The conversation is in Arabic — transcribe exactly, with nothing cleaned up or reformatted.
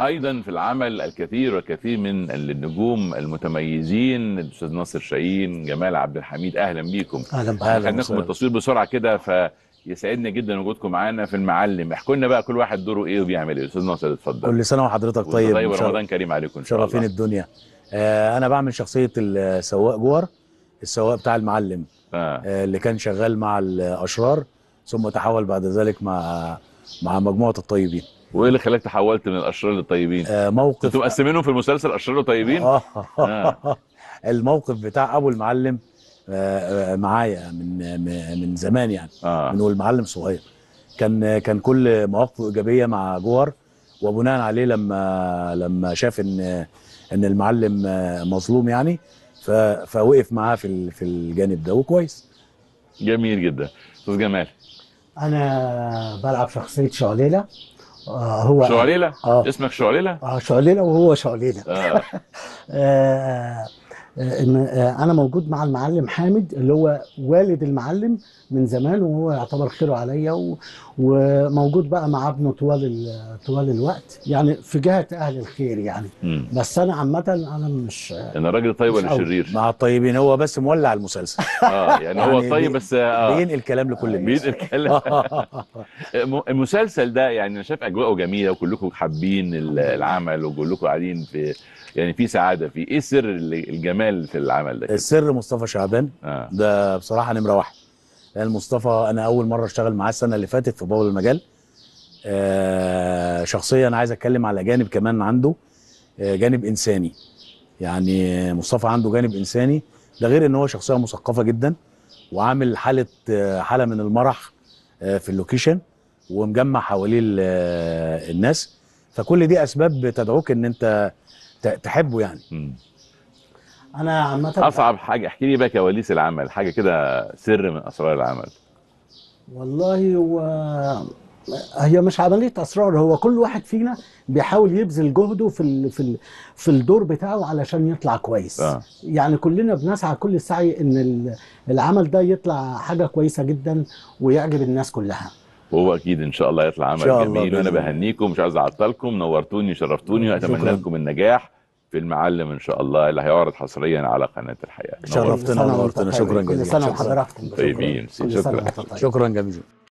ايضا في العمل الكثير والكثير من النجوم المتميزين، الاستاذ ناصر شاهين، جمال عبد الحميد، اهلا بيكم. اهلا بحضرتك. اهلا خدناكم التصوير بسرعه كده، فيسعدنا جدا وجودكم معانا في المعلم. احكوا لنا بقى كل واحد دوره ايه وبيعمل ايه. استاذ ناصر اتفضل. كل سنه وحضرتك طيب. طيب ورمضان كريم عليكم ان شاء الله. شرفين الدنيا. آه انا بعمل شخصيه السواق جوهر، السواق بتاع المعلم. آه. آه اللي كان شغال مع الاشرار ثم تحول بعد ذلك مع مع مجموعه الطيبين. وايه اللي خلاك تحولت من الاشرار للطيبين؟ آه موقف انتوا مقسمينهم في المسلسل اشرار وطيبين؟ آه. آه. الموقف بتاع ابو المعلم آه معايا من من زمان يعني. آه. من والمعلم صغير كان كان كل مواقفه ايجابيه مع جوهر، وبناء عليه لما لما شاف ان ان المعلم مظلوم يعني فوقف معاه في في الجانب ده وكويس. جميل جدا. استاذ جمال. انا بلعب شخصيه شعليله. آه هو شعليله؟ آه اسمك شعليله؟ اه شعليله وهو شعليله. آه. آه ان انا موجود مع المعلم حامد اللي هو والد المعلم من زمان، وهو يعتبر خيره عليا، وموجود بقى مع ابنه طوال طوال الوقت يعني في جهه اهل الخير يعني. مم. بس انا عامه انا مش انا راجل طيب ولا شرير؟ مع الطيبين، هو بس مولع المسلسل. اه يعني هو يعني طيب بس اه بينقل كلام لكل الناس. بينقل كلام. المسلسل ده يعني انا شايف اجواءه جميله وكلكم حابين العمل وكلكم قاعدين في يعني في سعاده فيه. ايه سر الجمال في العمل ده؟ السر مصطفى شعبان. آه. ده بصراحه نمره واحد. لان مصطفى انا اول مره اشتغل معاه السنه اللي فاتت في بول المجال. آه شخصيا انا عايز اتكلم على جانب كمان عنده، آه جانب انساني. يعني مصطفى عنده جانب انساني، ده غير ان هو شخصيه مثقفه جدا وعامل حاله آه حاله من المرح آه في اللوكيشن ومجمع حواليه آه الناس. فكل دي اسباب تدعوك ان انت تحبه يعني. م. انا عامه اصعب حاجه احكي لي بقى كواليس العمل، حاجه كده سر من اسرار العمل. والله هو هي مش عمليه اسرار، هو كل واحد فينا بيحاول يبذل جهده في ال... في ال... في الدور بتاعه علشان يطلع كويس. آه. يعني كلنا بنسعى كل السعي ان العمل ده يطلع حاجه كويسه جدا ويعجب الناس كلها. وهو اكيد ان شاء الله يطلع عمل جميل، وانا بهنيكم، مش عايز اعطلكم، نورتوني شرفتوني، واتمنى لكم النجاح في المعلم ان شاء الله اللي هيعرض حصريا على قناه الحياه. شرفتنا ونورتنا. شكرا جزيلا. كل سنه وحضراتكم طيبين. شكرا شكرا جزيلا.